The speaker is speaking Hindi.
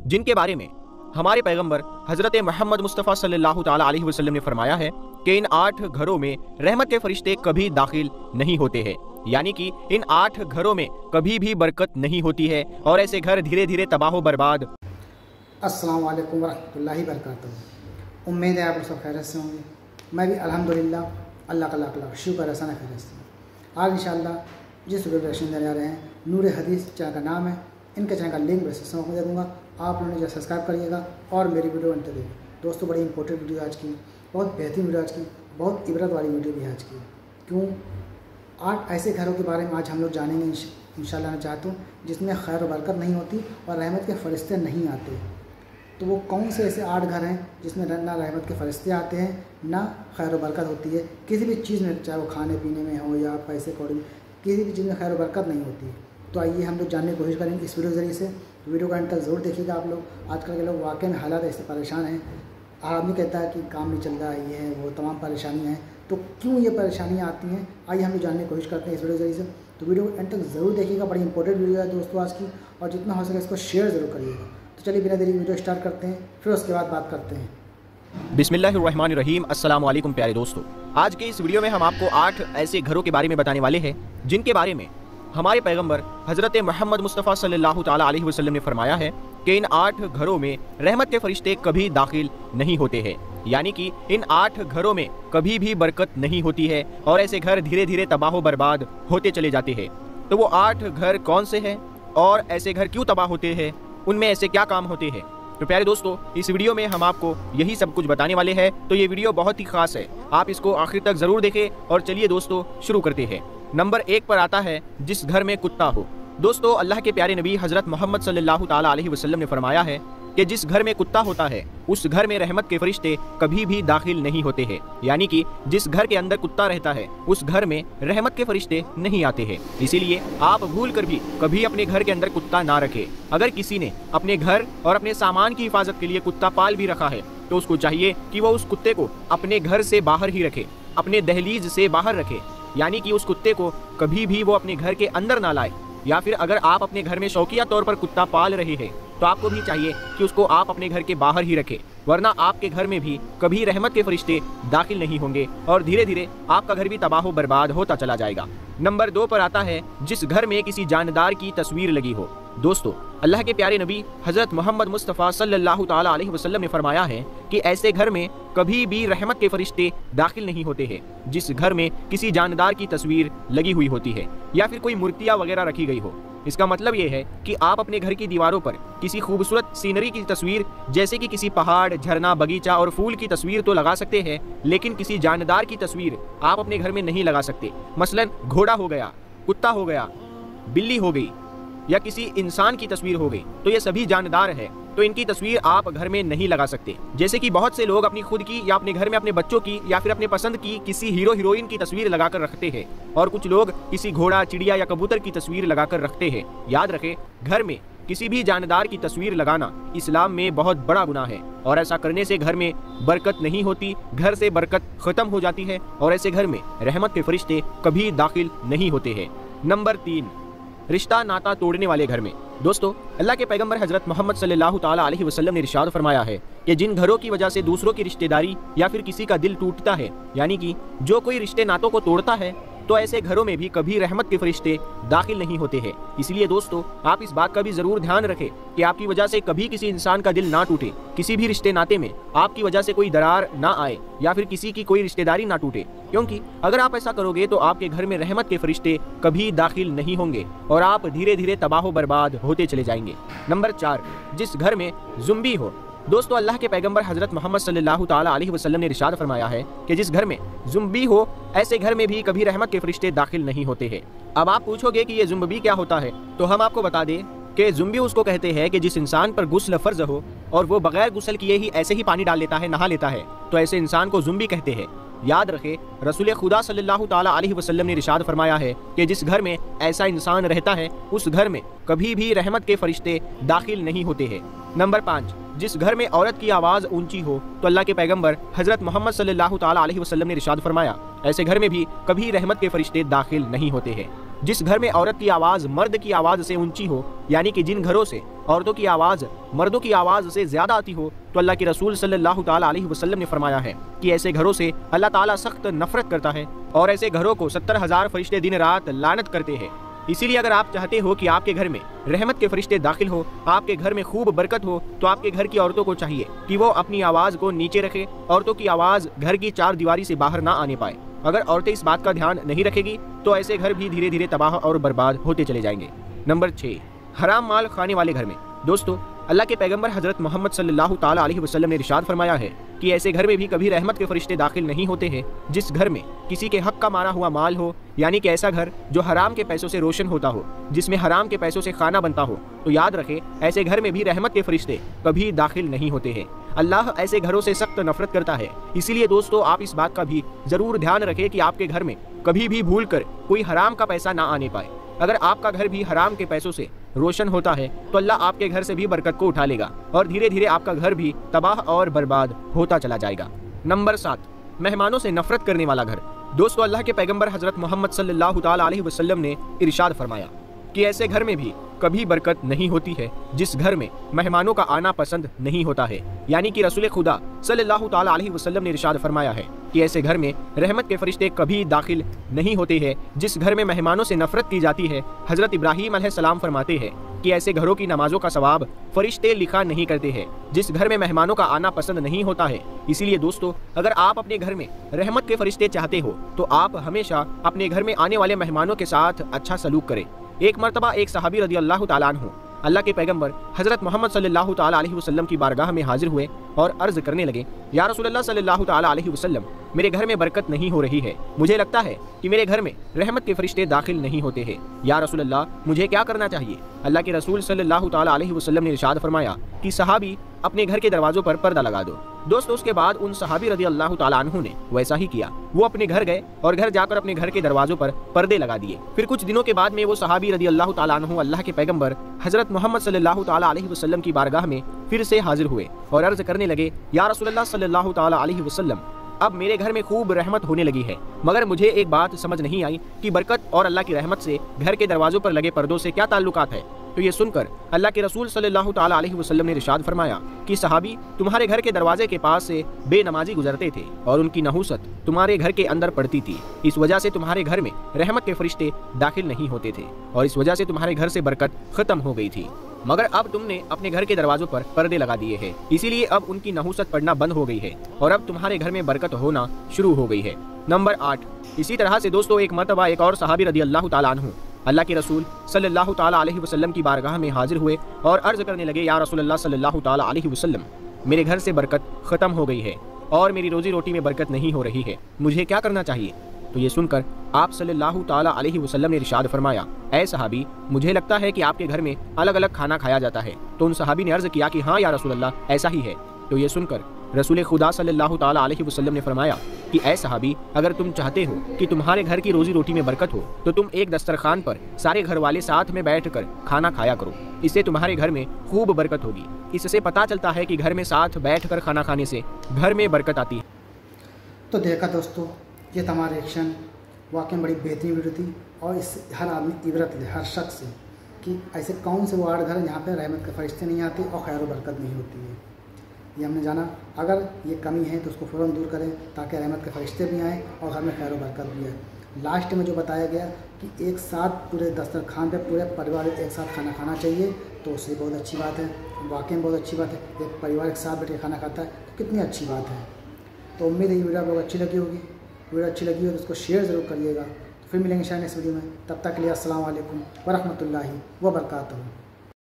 जिनके बारे में हमारे पैगंबर हजरत मोहम्मद मुस्तफ़ा सल्लल्लाहु ताला अलैहि वसल्लम ने फरमाया है कि इन 8 घरों में रहमत के फरिश्ते कभी दाखिल नहीं होते हैं, यानी कि इन 8 घरों में कभी भी बरकत नहीं होती है और ऐसे घर धीरे धीरे तबाह बर्बाद। अस्सलाम वालेकुम वरहमतुल्लाहि वबरकातुहू। उम्मीद है आप सब खैरियत से होंगे। मैं भी अल्हम्दुलिल्लाह अल्लाह का लाख लाख शुक्र है, खैरियत से हूँ। आज इंशाअल्लाह जिस रिएक्शन देने जा रहे हैं, नूर हदीस चैनल का नाम है। इनके चैनल का लिंक डिस्क्रिप्शन में दे दूँगा, आप लोगों ने सब्सक्राइब करिएगा और मेरी वीडियो अंत देखिए। दोस्तों, बड़ी इंपॉर्टेंट वीडियो आज की, बहुत बेहतरीन वीडियो आज की, बहुत इबरत वाली वीडियो भी आज की। क्यों? 8 ऐसे घरों के बारे में आज हम लोग जानेंगे इंशाअल्लाह। मैं चाहता हूँ जिसमें खैर व बरकत नहीं होती और रहमत के फरिश्ते नहीं आते। तो वो कौन से ऐसे 8 घर हैं जिसमें ना रहमत के फरिश्ते आते हैं, ना खैर व बरकत होती है किसी भी चीज़ में, चाहे वो खाने पीने में हो या पैसे कौड़ी में, किसी भी चीज़ में खैर व बरकत नहीं होती। तो आइए हम लोग जानने की कोशिश करेंगे इस वीडियो के ज़रिए से। वीडियो का अंत तक ज़रूर देखिएगा आप लोग। आजकल के लोग वाकई में हालात ऐसे परेशान हैं। आदमी कहता है कि काम नहीं चल रहा है, ये है वो, तमाम परेशानियाँ हैं। तो क्यों ये परेशानियाँ आती हैं, आइए हम लोग जानने की कोशिश करते हैं इस वीडियो के ज़रिए से। तो वीडियो को अंत तक ज़रूर देखिएगा, बड़ी इंपॉर्टेंट वीडियो है दोस्तों आज की, और जितना हो सके इसको शेयर ज़रूर करिएगा। तो चलिए बिना देरी वीडियो स्टार्ट करते हैं, फिर उसके बाद बात करते हैं। बिस्मिल्लाहिर्रहमानिर्रहीम। अस्सलाम वालेकुम प्यारे दोस्तों, आज के इस वीडियो में हम आपको 8 ऐसे घरों के बारे में बताने वाले हैं जिनके बारे में हमारे पैगंबर हजरत मोहम्मद मुस्तफ़ा सल्लल्लाहु ताला अलैहि वसल्लम ने फरमाया है कि इन 8 घरों में रहमत के फरिश्ते कभी दाखिल नहीं होते हैं, यानी कि इन 8 घरों में कभी भी बरकत नहीं होती है और ऐसे घर धीरे धीरे तबाह बर्बाद होते चले जाते हैं। तो वो 8 घर कौन से हैं और ऐसे घर क्यों तबाह होते हैं, उनमें ऐसे क्या काम होते हैं? तो प्यारे दोस्तों, इस वीडियो में हम आपको यही सब कुछ बताने वाले हैं। तो ये वीडियो बहुत ही खास है, आप इसको आखिर तक जरूर देखें। और चलिए दोस्तों शुरू करते हैं। नंबर 1 पर आता है जिस घर में कुत्ता हो। दोस्तों, अल्लाह के प्यारे नबी हजरत मोहम्मद सल्लल्लाहु ताला अलैहि वसल्लम ने फरमाया है कि जिस घर में कुत्ता होता है उस घर में रहमत के फरिश्ते कभी भी दाखिल नहीं होते हैं, यानी कि जिस घर के अंदर कुत्ता रहता है उस घर में रहमत के फरिश्ते नहीं आते हैं। इसीलिए आप भूल कर भी कभी अपने घर के अंदर कुत्ता ना रखें। अगर किसी ने अपने घर और अपने सामान की हिफाजत के लिए कुत्ता पाल भी रखा है तो उसको चाहिए कि वो उस कुत्ते को अपने घर से बाहर ही रखे, अपने दहलीज से बाहर रखे, यानी कि उस कुत्ते को कभी भी वो अपने घर के अंदर ना लाए। या फिर अगर आप अपने घर में शौकिया तौर पर कुत्ता पाल रहे हैं तो आपको भी चाहिए कि उसको आप अपने घर के बाहर ही रखें, वरना आपके घर में भी कभी रहमत के फरिश्ते दाखिल नहीं होंगे और धीरे धीरे आपका घर भी तबाह बर्बाद होता चला जाएगा। नंबर 2 पर आता है जिस घर में किसी जानदार की तस्वीर लगी हो। दोस्तों, अल्लाह के प्यारे नबी हजरत मोहम्मद मुस्तफ़ा सल्लल्लाहु ताला अलैहि वसल्लम ने फरमाया है कि ऐसे घर में कभी भी रहमत के फरिश्ते दाखिल नहीं होते हैं जिस घर में किसी जानदार की तस्वीर लगी हुई होती है या फिर कोई मूर्तियाँ वगैरह रखी गई हो। इसका मतलब ये है कि आप अपने घर की दीवारों पर किसी खूबसूरत सीनरी की तस्वीर, जैसे कि किसी पहाड़, झरना, बगीचा और फूल की तस्वीर तो लगा सकते हैं, लेकिन किसी जानदार की तस्वीर आप अपने घर में नहीं लगा सकते। मसलन घोड़ा हो गया, कुत्ता हो गया, बिल्ली हो गई या किसी इंसान की तस्वीर हो गई, तो ये सभी जानदार है, तो इनकी तस्वीर आप घर में नहीं लगा सकते। जैसे कि बहुत से लोग अपनी खुद की या अपने घर में अपने बच्चों की या फिर अपने पसंद की किसी हीरो हीरोइन की तस्वीर लगाकर रखते हैं, और कुछ लोग किसी घोड़ा, चिड़िया या कबूतर की तस्वीर लगाकर रखते हैं। याद रखें, घर में किसी भी जानदार की तस्वीर लगाना इस्लाम में बहुत बड़ा गुनाह है और ऐसा करने से घर में बरकत नहीं होती, घर से बरकत खत्म हो जाती है और ऐसे घर में रहमत के फरिश्ते कभी दाखिल नहीं होते हैं। नंबर 3, रिश्ता नाता तोड़ने वाले घर में। दोस्तों, अल्लाह के पैगंबर हजरत मोहम्मद सल्लल्लाहु ताला अलैहि वसल्लम ने इरशाद फरमाया है कि जिन घरों की वजह से दूसरों की रिश्तेदारी या फिर किसी का दिल टूटता है, यानी कि जो कोई रिश्ते नातों को तोड़ता है, तो ऐसे घरों में भी कभी रहमत के फरिश्ते दाखिल नहीं होते हैं। इसलिए दोस्तों, आप इस बात का भी जरूर ध्यान रखें कि आपकी वजह से कभी किसी इंसान का दिल ना टूटे, किसी भी रिश्ते नाते में आपकी वजह से कोई दरार ना आए या फिर किसी की कोई रिश्तेदारी ना टूटे, क्योंकि अगर आप ऐसा करोगे तो आपके घर में रहमत के फरिश्ते कभी दाखिल नहीं होंगे और आप धीरे धीरे तबाह बर्बाद होते चले जाएंगे। नंबर 4, जिस घर में ज़ुम्बी हो। दोस्तों, अल्लाह के पैगंबर हजरत मोहम्मद सल्लल्लाहु ताला अलैहि वसल्लम ने इरशाद फरमाया है कि जिस घर में ज़ुम्बी हो ऐसे घर में भी कभी रहमत के फरिश्ते दाखिल नहीं होते हैं। अब आप पूछोगे कि ये ज़ुम्बी क्या होता है, तो हम आपको बता दें कि ज़ुम्बी उसको कहते हैं कि जिस इंसान पर गुस्ल फर्ज हो और वो बगैर गुस्ल किए ही ऐसे ही पानी डाल लेता है, नहा लेता है, तो ऐसे इंसान को ज़ुम्बी कहते हैं। याद रखें, रसूल खुदा सल्लल्लाहु ताला अलैहि वसल्लम ने इरशाद फरमाया है कि जिस घर में ऐसा इंसान रहता है उस घर में कभी भी रहमत के फरिश्ते दाखिल नहीं होते हैं। नंबर 5, जिस घर में औरत की आवाज़ ऊंची हो, तो अल्लाह के पैगंबर हजरत मोहम्मद सल्लल्लाहु ताला अलैहि वसल्लम ने इरशाद फरमाया ऐसे घर में भी कभी रहमत के फरिश्ते दाखिल नहीं होते हैं। जिस घर में औरत की आवाज़ मर्द की आवाज़ से ऊंची हो, यानी कि जिन घरों से औरतों की आवाज़ मर्दों की आवाज़ से ज़्यादा आती हो, तो अल्लाह के रसूल सल्लल्लाहु ताला अलैहि वसल्लम ने फरमाया है कि ऐसे घरों से अल्लाह ताला सख्त नफरत करता है और ऐसे घरों को 70,000 फरिश्ते दिन रात लानत करते हैं। इसीलिए अगर आप चाहते हो कि आपके घर में रहमत के फरिश्ते दाखिल हो, आपके घर में खूब बरकत हो, तो आपके घर की औरतों को चाहिए कि वो अपनी आवाज़ को नीचे रखे, औरतों की आवाज़ घर की चार दीवारी से बाहर ना आने पाए। अगर औरतें इस बात का ध्यान नहीं रखेगी तो ऐसे घर भी धीरे धीरे तबाह और बर्बाद होते चले जाएंगे। नंबर 6, हराम माल खाने वाले घर में। दोस्तों, अल्लाह के पैगंबर हजरत मोहम्मद सल्लल्लाहु ताला अलैहि वसल्लम ने इरशाद फरमाया है कि ऐसे घर में भी कभी रहमत के फरिश्ते दाखिल नहीं होते हैं जिस घर में किसी के हक का मारा हुआ माल हो, यानी कि ऐसा घर जो हराम के पैसों से रोशन होता हो, जिसमें हराम के पैसों से खाना बनता हो। तो याद रखें, ऐसे घर में भी रहमत के फरिश्ते कभी दाखिल नहीं होते हैं। अल्लाह ऐसे घरों से सख्त नफरत करता है। इसीलिए दोस्तों, आप इस बात का भी जरूर ध्यान रखें कि आपके घर में कभी भी भूल कर कोई हराम का पैसा ना आने पाए। अगर आपका घर भी हराम के पैसों से रोशन होता है तो अल्लाह आपके घर से भी बरकत को उठा लेगा और धीरे धीरे आपका घर भी तबाह और बर्बाद होता चला जाएगा। नंबर 7, मेहमानों से नफरत करने वाला घर। दोस्तों, अल्लाह के पैगंबर हजरत मोहम्मद सल्लल्लाहु ताला अलैहि वसल्लम ने इरशाद फरमाया कि ऐसे घर में भी कभी बरकत नहीं होती है जिस घर में मेहमानों का आना पसंद नहीं होता है, यानी कि रसूल खुदा सल्लल्लाहु ताला अलैहि वसल्लम ने इरशाद फरमाया है कि ऐसे घर में रहमत के फरिश्ते कभी दाखिल नहीं होते हैं जिस घर में मेहमानों से नफरत की जाती है। हजरत इब्राहीम अलैहिस्सलाम फरमाते हैं कि ऐसे घरों की नमाजों का सवाब फरिश्ते लिखा नहीं करते हैं जिस घर में मेहमानों का आना पसंद नहीं होता है। इसीलिए दोस्तों, अगर आप अपने घर में रहमत के फरिश्ते चाहते हो तो आप हमेशा अपने घर में आने वाले मेहमानों के साथ अच्छा सलूक करें। एक मरतबा एक सहाबी रदी अल्लाह ताला अन्हु अल्लाह के पैगंबर हजरत मोहम्मद सल्लल्लाहु ताला अलैहि वसल्लम की बारगाह में हाजिर हुए और अर्ज करने लगे, या रसूलल्लाह सल्लल्लाहु ताला अलैहि वसल्लम, मेरे घर में बरकत नहीं हो रही है। मुझे लगता है कि मेरे घर में रहमत के फरिश्ते दाखिल नहीं होते हैं। या रसूलल्लाह, मुझे क्या करना चाहिए? अल्लाह के रसूल सल्लल्लाहु ताला अलैहि वसल्लम ने इरशाद फरमाया कि सहाबी अपने घर के दरवाजों पर पर्दा लगा दो। दोस्तों, उसके बाद उन सहाबी रदी अल्लाह ताला अन्हु ने वैसा ही किया। वो अपने घर गए और घर जाकर अपने घर के दरवाजों पर पर्दे लगा दिए। फिर कुछ दिनों के बाद में वो सहाबी रदी अल्लाह ताला अन्हु अल्लाह के पैगंबर हजरत मोहम्मद सल्लल्लाहु ताला अलैहि वसल्लम की बारगाह में फिर से हाजिर हुए और अर्ज करने लगे, या रसूलल्लाह सल्लल्लाहु ताला अलैहि वसल्लम, अब मेरे घर में खूब रहमत होने लगी है, मगर मुझे एक बात समझ नहीं आई कि बरकत और अल्लाह की रहमत से घर के दरवाजों पर लगे पर्दों से क्या ताल्लुकात है। तो ये सुनकर अल्लाह के रसूल सल्लल्लाहु ताला अलैहि वसल्लम ने इरशाद फरमाया कि सहाबी तुम्हारे घर के दरवाजे के पास से बेनमाजी गुजरते थे और उनकी नहूसत तुम्हारे घर के अंदर पड़ती थी। इस वजह से तुम्हारे घर में रहमत के फरिश्ते दाखिल नहीं होते थे और इस वजह से तुम्हारे घर से बरकत खत्म हो गई थी। मगर अब तुमने अपने घर के दरवाजों पर पर्दे लगा दिए हैं, इसीलिए अब उनकी नहूसत पड़ना बंद हो गई है और अब तुम्हारे घर में बरकत होना शुरू हो गई है। नंबर 8, इसी तरह से दोस्तों, एक मरतबा एक और सहाबी रदी अल्लाह ताला अन्हु अल्लाह के रसूल सल्लल्लाहु ताला अलैहि वसल्लम की बारगाह में हाजिर हुए और अर्ज करने लगे, या रसूलल्लाह सल्लल्लाहु ताला अलैहि वसल्लम, मेरे घर से बरकत खत्म हो गई है और मेरी रोजी रोटी में बरकत नहीं हो रही है, मुझे क्या करना चाहिए? तो ये सुनकर आप सल्लल्लाहु ताला अलैहि वसल्लम ने इरशाद फरमाया, ऐ सहाबी, मुझे लगता है कि आपके घर में अलग अलग खाना खाया जाता है। तो उन सहाबी ने अर्ज किया कि हाँ या रसूलल्लाह, ऐसा ही है। तो ये सुनकर रसूल खुदा सल्लल्लाहु ताला अलैहि वसल्लम ने फरमाया कि ऐ सहाबी, अगर तुम चाहते हो कि तुम्हारे घर की रोजी रोटी में बरकत हो तो तुम एक दस्तरखान पर सारे घर वाले साथ में बैठकर खाना खाया करो, इससे तुम्हारे घर में खूब बरकत होगी। इससे पता चलता है कि घर में साथ बैठकर खाना खाने से घर में बरकत आती है। तो देखा दोस्तों, ये तमाम रिएक्शन वाकई बड़ी बेहतरीन वीडियो थी और इस हर आदमी इबरत ले, हर शख्स से, कि ऐसे कौन से वार्ड घर हैं जहाँ पे रहमत के फरिश्ते नहीं आते और खैर बरकत नहीं होती है। ये हमने जाना। अगर ये कमी है तो उसको फ़ौरन दूर करें ताकि रहमत के फरिश्ते भी आएँ और घर में खैर बरकत भी आए। लास्ट में जो बताया गया कि एक साथ पूरे दस्तरखान पे पूरे परिवार एक साथ खाना खाना चाहिए, तो उससे बहुत अच्छी बात है, वाकई बहुत अच्छी बात है। एक परिवार एक साथ बैठ के खाना खाता है तो कितनी अच्छी बात है। तो उम्मीद है ये वीडियो आपको अच्छी लगी होगी। वीडियो अच्छी लगी हो तो उसको शेयर ज़रूर करिएगा। तो फिर मिलेंगे शायद नेक्स्ट वीडियो में, तब तक के लिए अस्सलाम वालेकुम व रहमतुल्लाहि व बरकातहू।